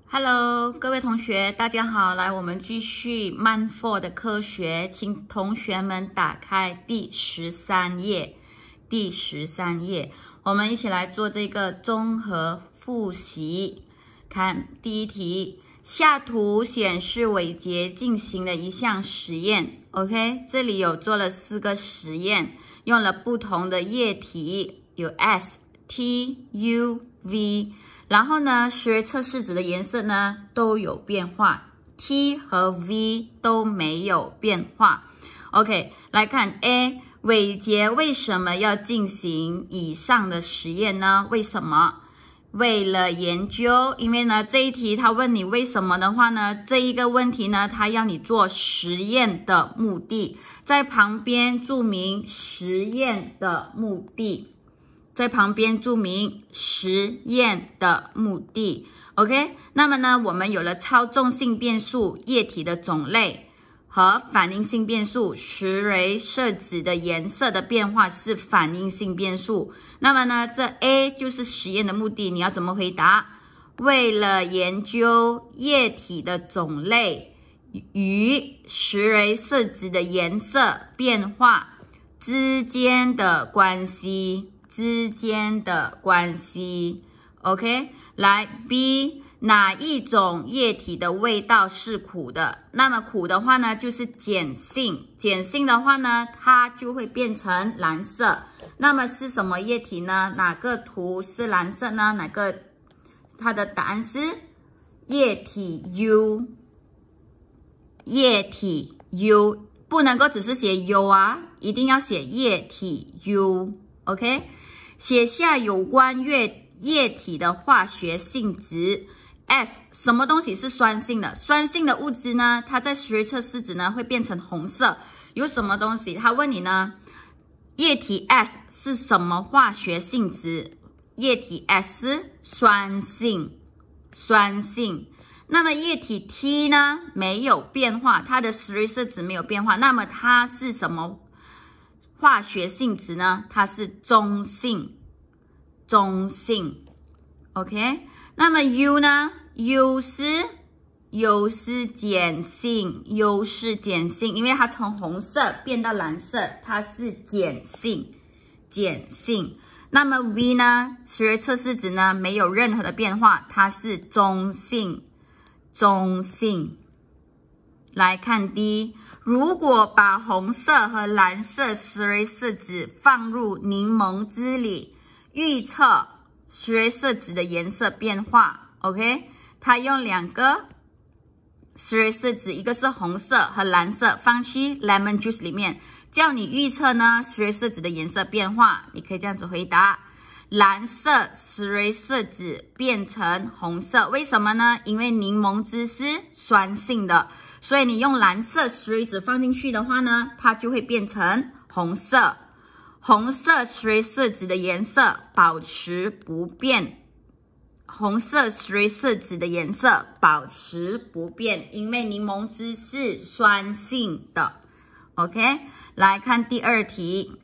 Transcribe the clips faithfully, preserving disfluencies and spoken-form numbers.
Hello， 各位同学，大家好！来，我们继续 Man 四的科学，请同学们打开第十三页。第十三页，我们一起来做这个综合复习。看第一题，下图显示伟杰进行了一项实验。OK， 这里有做了四个实验，用了不同的液体，有 S、T、U、V。然后呢，实测试纸的颜色呢都有变化 ，T 和 V 都没有变化。OK， 来看 A， 伟杰为什么要进行以上的实验呢？为什么？为了研究，因为呢这一题他问你为什么的话呢，这一个问题呢，他要你做实验的目的，在旁边注明实验的目的。在旁边注明实验的目的 ，OK？ 那么呢，我们有了操纵性变数液体的种类和反应性变数，石蕊色子的颜色的变化是反应性变数。那么呢，这 A 就是实验的目的，你要怎么回答？为了研究液体的种类与石蕊色子的颜色变化之间的关系。之间的关系 ，OK， 来 B， 哪一种液体的味道是苦的？那么苦的话呢，就是碱性，碱性的话呢，它就会变成蓝色。那么是什么液体呢？哪个图是蓝色呢？哪个？它的答案是液体 U， 液体 U， 不能够只是写 U 啊，一定要写液体 U，OK。写下有关液液体的化学性质。S， 什么东西是酸性的？酸性的物质呢，它在实测试纸呢会变成红色。有什么东西？他问你呢，液体 S 是什么化学性质？液体 S 是酸性，酸性。那么液体 T 呢没有变化，它的实测值没有变化，那么它是什么化学性质呢？它是中性，中性 ，OK。那么 U 呢 ？U 是 U 是碱性 ，U 是碱性，因为它从红色变到蓝色，它是碱性，碱性。那么 V 呢？实测试值呢没有任何的变化，它是中性，中性。来看 D。如果把红色和蓝色石蕊色子放入柠檬汁里，预测石蕊色子的颜色变化 ，OK？ 他用两个石蕊色子，一个是红色和蓝色，放去 lemon juice 里面，叫你预测呢石蕊色子的颜色变化。你可以这样子回答：蓝色石蕊色子变成红色，为什么呢？因为柠檬汁是酸性的。所以你用蓝色石蕊子放进去的话呢，它就会变成红色。红色石蕊色子的颜色保持不变。红色石蕊色子的颜色保持不变，因为柠檬汁是酸性的。OK， 来看第二题。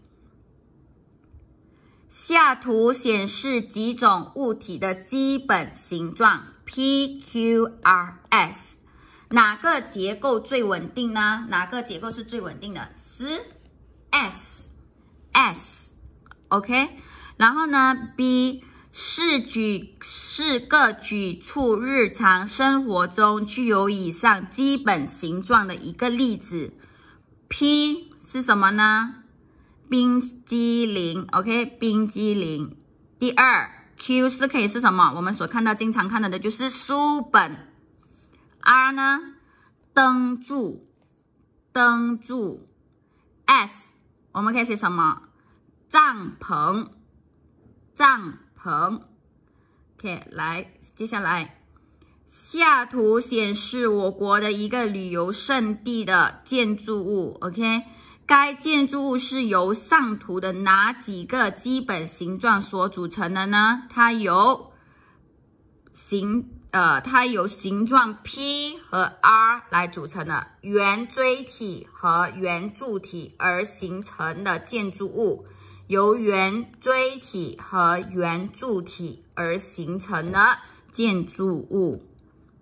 下图显示几种物体的基本形状 P Q R S。哪个结构最稳定呢？哪个结构是最稳定的？是 S S OK。 然后呢 B 是举是个举出日常生活中具有以上基本形状的一个例子。 P 是什么呢？冰激凌 OK， 冰激凌。第二 Q 是可以是什么？我们所看到经常看到的就是书本。R 呢？灯柱，灯柱。S 我们可以写什么？帐篷，帐篷。OK， 来，接下来，下图显示我国的一个旅游胜地的建筑物。OK， 该建筑物是由上图的哪几个基本形状所组成的呢？它有形。呃，它由形状 P 和 R 来组成的圆锥体和圆柱体而形成的建筑物，由圆锥体和圆柱体而形成的建筑物。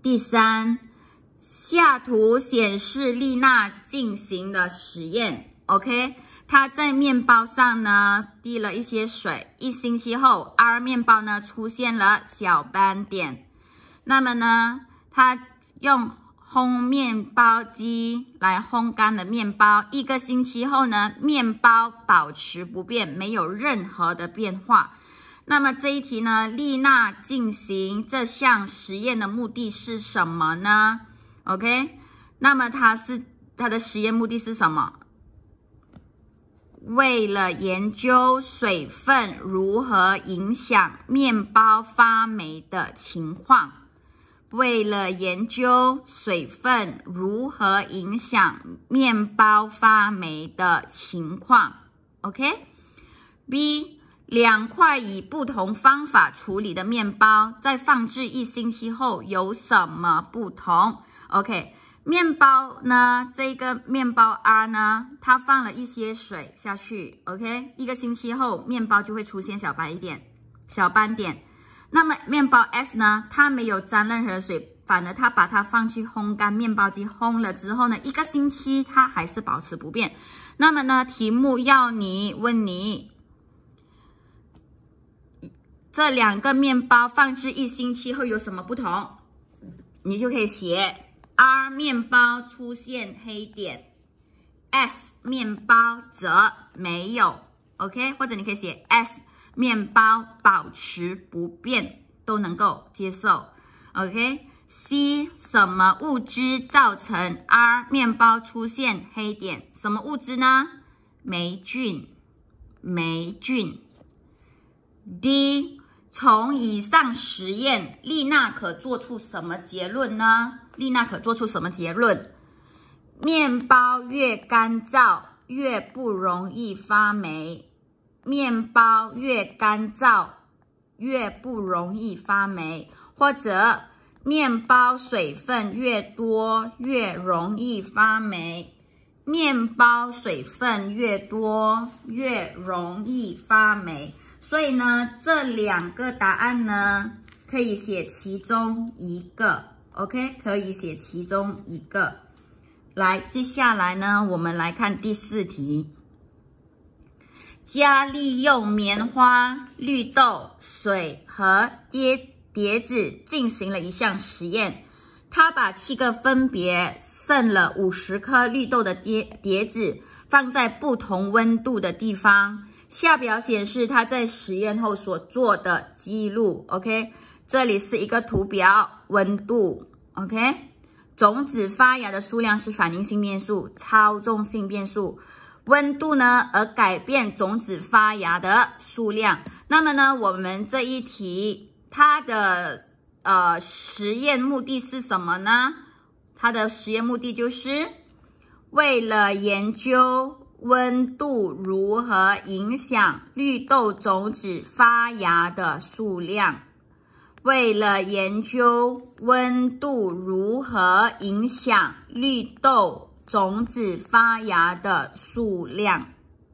第三，下图显示丽娜进行的实验 ，OK， 她在面包上呢滴了一些水，一星期后 ，R 面包呢出现了小斑点。那么呢，她用烘面包机来烘干的面包，一个星期后呢，面包保持不变，没有任何的变化。那么这一题呢，丽娜进行这项实验的目的是什么呢 ？OK， 那么它是它的实验目的是什么？为了研究水分如何影响面包发霉的情况。为了研究水分如何影响面包发霉的情况 ，OK。B， 两块以不同方法处理的面包，在放置一星期后有什么不同 ？OK， 面包呢，这个面包 R 呢，它放了一些水下去 ，OK， 一个星期后，面包就会出现小白点、小斑点。那么面包 S 呢，它没有沾任何水，反而它把它放去烘干面包机烘了之后呢，一个星期它还是保持不变。那么呢，题目要你问你，这两个面包放置一星期后有什么不同？你就可以写 R 面包出现黑点 ，S 面包则没有 ，OK， 或者你可以写 S 面包保持不变，都能够接受 ，OK。C 什么物质造成 R 面包出现黑点？什么物质呢？霉菌，霉菌。D 从以上实验，丽娜可做出什么结论呢？丽娜可做出什么结论？面包越干燥，越不容易发霉。面包越干燥，越不容易发霉，或者面包水分越多，越容易发霉。面包水分越多，越容易发霉。所以呢，这两个答案呢，可以写其中一个 ，OK， 可以写其中一个。来，接下来呢，我们来看第四题。佳丽用棉花、绿豆、水和碟碟子进行了一项实验。她把七个分别剩了五十颗绿豆的碟碟子放在不同温度的地方。下表显示她在实验后所做的记录。OK， 这里是一个图表，温度。OK， 种子发芽的数量是反应性变数、操纵性变数。温度呢，而改变种子发芽的数量。那么呢，我们这一题它的呃实验目的是什么呢？它的实验目的就是为了研究温度如何影响绿豆种子发芽的数量。为了研究温度如何影响绿豆种子发芽的数量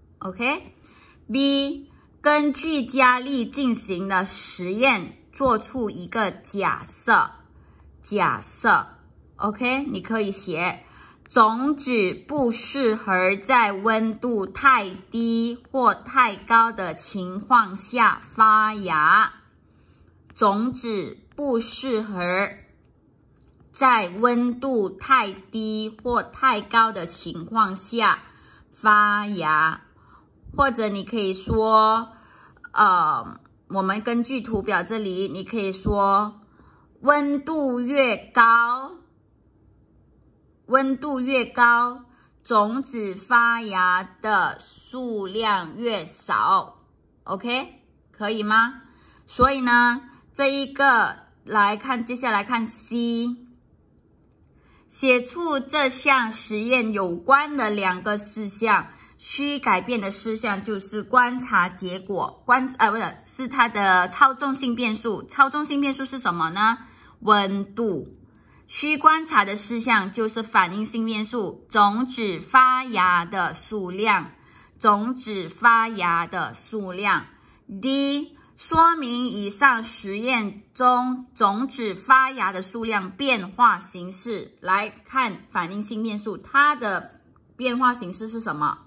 ，OK。B 根据佳丽进行的实验，做出一个假设。假设 ，OK， 你可以写种子不适合在温度太低或太高的情况下发芽。种子不适合在温度太低或太高的情况下发芽，或者你可以说，呃，我们根据图表这里，你可以说，温度越高，温度越高，种子发芽的数量越少 ，OK， 可以吗？所以呢，这一个来看，接下来看 C。写出这项实验有关的两个事项，需改变的事项就是观察结果，观呃不是是它的操纵性变数。操纵性变数是什么呢？温度。需观察的事项就是反应性变数，种子发芽的数量，种子发芽的数量。D 说明以上实验中种子发芽的数量变化形式。来看反应性变数，它的变化形式是什么？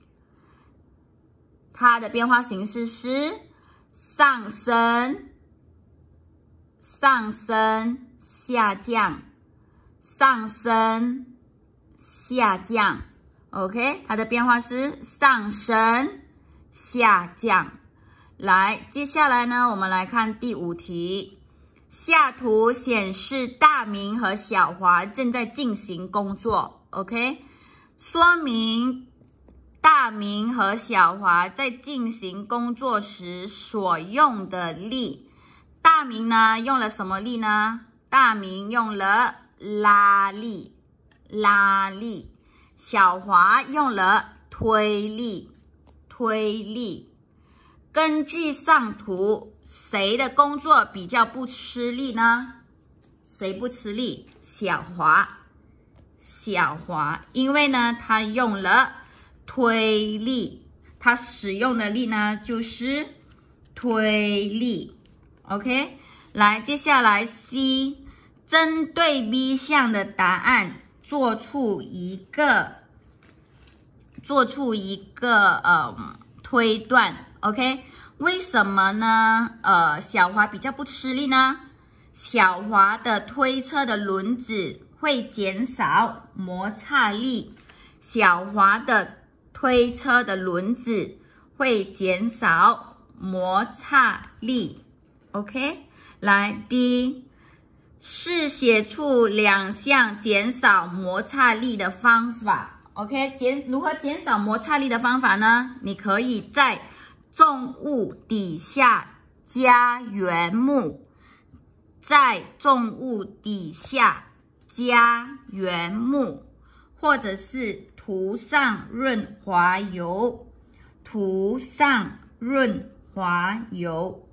它的变化形式是上升、上升、下降、上升、下降。OK， 它的变化是上升、下降。来，接下来呢，我们来看第五题。下图显示大明和小华正在进行工作。OK， 说明大明和小华在进行工作时所用的力。大明呢用了什么力呢？大明用了拉力，拉力。小华用了推力，推力。根据上图，谁的工作比较不吃力呢？谁不吃力？小华，小华，因为呢，他用了推力，他使用的力呢就是推力。OK， 来，接下来 C， 针对 B 项的答案做出一个，做出一个呃推断。OK， 为什么呢？呃，小华比较不吃力呢？小华的推车的轮子会减少摩擦力，小华的推车的轮子会减少摩擦力。OK， 来 D， 是写出两项减少摩擦力的方法。OK， 减如何减少摩擦力的方法呢？你可以在重物底下加原木，在重物底下加原木，或者是涂上润滑油，涂上润滑油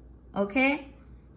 ，OK？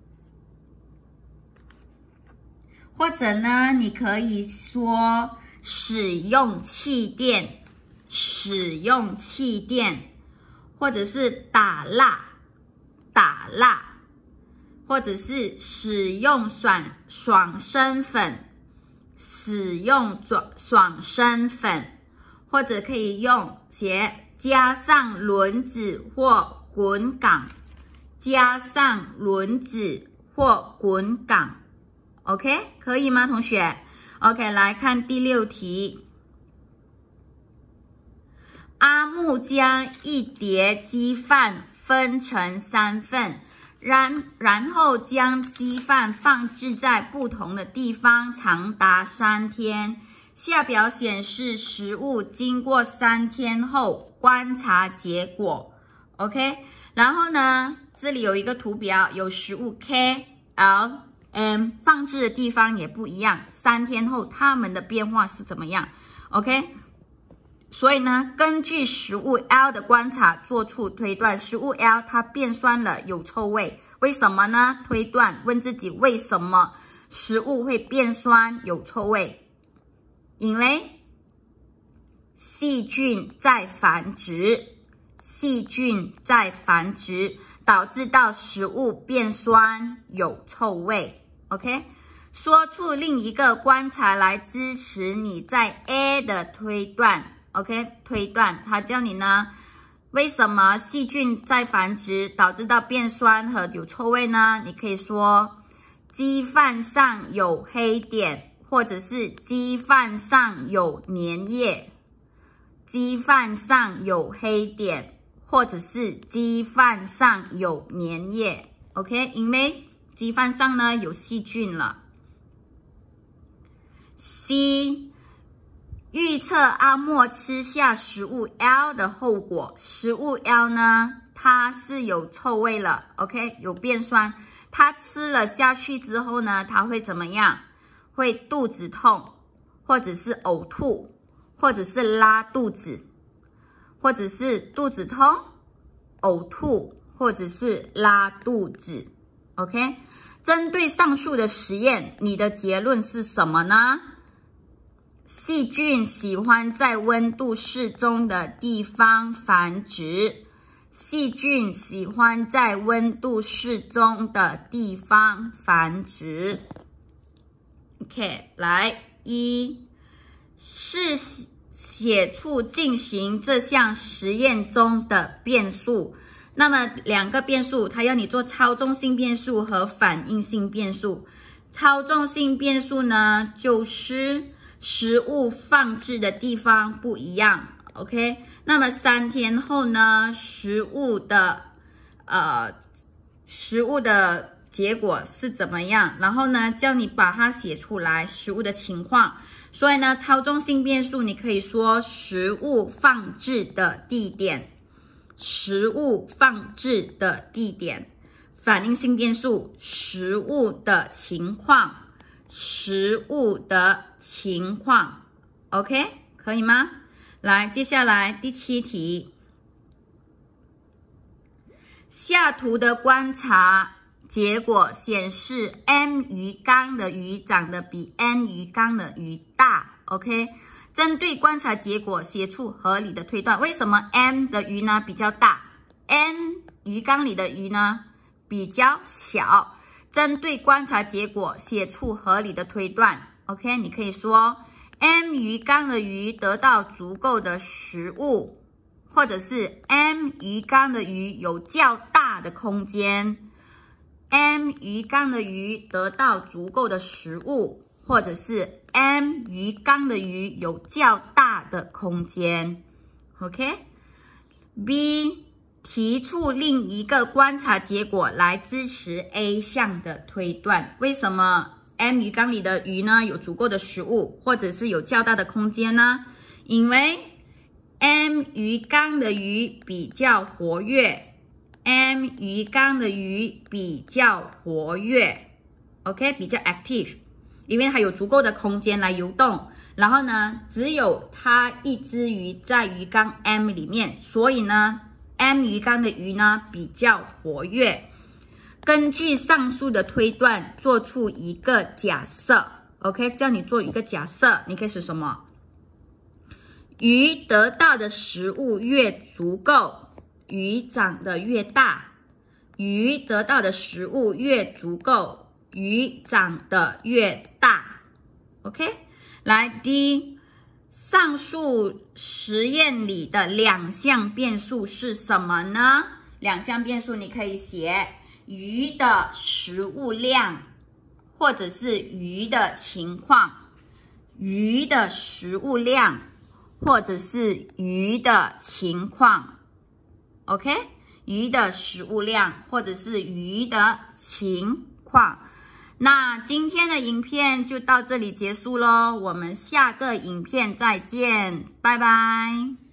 或者呢，你可以说使用气垫，使用气垫。或者是打蜡，打蜡，或者是使用爽爽身粉，使用爽爽身粉，或者可以用写加上轮子或滚杆，加上轮子或滚杆 ，OK， 可以吗，同学 ？OK， 来看第六题。阿木将一碟鸡饭分成三份，然然后将鸡饭放置在不同的地方，长达三天。下表显示食物经过三天后观察结果。OK， 然后呢，这里有一个图表，有食物 K、L、M， 放置的地方也不一样。三天后它们的变化是怎么样 ？OK。所以呢，根据食物 L 的观察做出推断，食物 L 它变酸了，有臭味，为什么呢？推断，问自己为什么食物会变酸有臭味？因为细菌在繁殖，细菌在繁殖导致到食物变酸有臭味。OK， 说出另一个观察来支持你在 A 的推断。OK， 推断，它叫你呢，为什么细菌在繁殖导致到变酸和有臭味呢？你可以说鸡饭上有黑点，或者是鸡饭上有粘液，鸡饭上有黑点，或者是鸡饭上有粘液。OK， 因为鸡饭上呢有细菌了。C，预测阿莫吃下食物 L 的后果。食物 L 呢，它是有臭味了 ，OK， 有变酸。它吃了下去之后呢，它会怎么样？会肚子痛，或者是呕吐，或者是拉肚子，或者是肚子痛、呕吐，或者是拉肚子 ，OK。针对上述的实验，你的结论是什么呢？细菌喜欢在温度适中的地方繁殖。 细菌喜欢在温度适中的地方繁殖。OK， 来一是写出进行这项实验中的变数。那么两个变数，它要你做操纵性变数和反应性变数。操纵性变数呢，就是食物放置的地方不一样 ，OK？ 那么三天后呢，食物的呃食物的结果是怎么样？然后呢，叫你把它写出来，食物的情况。所以呢，操纵性变数你可以说食物放置的地点，食物放置的地点。反应性变数，食物的情况，食物的情况 ，OK， 可以吗？来，接下来第七题，下图的观察结果显示 M 鱼缸的鱼长得比 N 鱼缸的鱼大 ，OK。针对观察结果写出合理的推断。为什么 M 的鱼呢比较大 ，N 鱼缸里的鱼呢比较小？针对观察结果写出合理的推断。OK， 你可以说 M 鱼缸的鱼得到足够的食物，或者是 M 鱼缸的鱼有较大的空间。M 鱼缸的鱼得到足够的食物，或者是 M 鱼缸的鱼有较大的空间。OK，B、提出另一个观察结果来支持 A 项的推断。为什么 M 鱼缸里的鱼呢有足够的食物，或者是有较大的空间呢？因为 M 鱼缸的鱼比较活跃 ，M 鱼缸的鱼比较活跃 ，OK， 比较 active， 因为它有足够的空间来游动。然后呢，只有它一只鱼在鱼缸 M 里面，所以呢 ，M 鱼缸的鱼呢比较活跃。根据上述的推断，做出一个假设 ，OK， 叫你做一个假设，你可以是什么？鱼得到的食物越足够，鱼长得越大。鱼得到的食物越足够，鱼长得越大。OK， 来 D， 上述实验里的两项变数是什么呢？两项变数你可以写鱼的食物量，或者是鱼的情况。鱼的食物量，或者是鱼的情况 ，OK， 鱼的食物量或者是鱼的情况。那今天的影片就到这里结束咯，我们下个影片再见，拜拜。